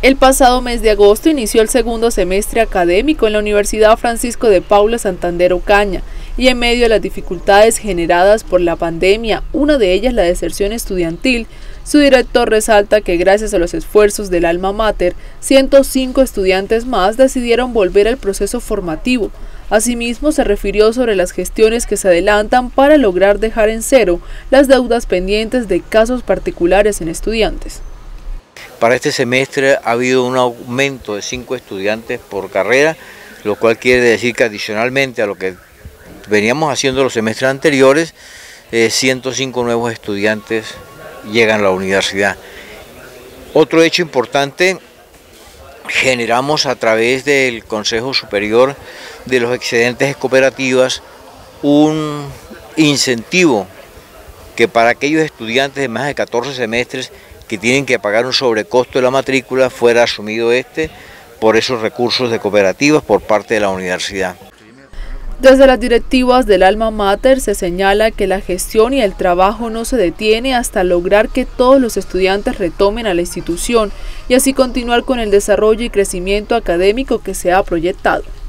El pasado mes de agosto inició el segundo semestre académico en la Universidad Francisco de Paula Santander Ocaña, y en medio de las dificultades generadas por la pandemia, una de ellas la deserción estudiantil, su director resalta que gracias a los esfuerzos del alma mater, 105 estudiantes más decidieron volver al proceso formativo. Asimismo, se refirió sobre las gestiones que se adelantan para lograr dejar en cero las deudas pendientes de casos particulares en estudiantes. Para este semestre ha habido un aumento de 5 estudiantes por carrera, lo cual quiere decir que adicionalmente a lo que veníamos haciendo los semestres anteriores, 105 nuevos estudiantes llegan a la universidad. Otro hecho importante, generamos a través del Consejo Superior de los Excedentes de Cooperativas un incentivo que para aquellos estudiantes de más de 14 semestres que tienen que pagar un sobrecosto de la matrícula fuera asumido por esos recursos de cooperativas por parte de la universidad. Desde las directivas del alma mater se señala que la gestión y el trabajo no se detiene hasta lograr que todos los estudiantes retomen a la institución y así continuar con el desarrollo y crecimiento académico que se ha proyectado.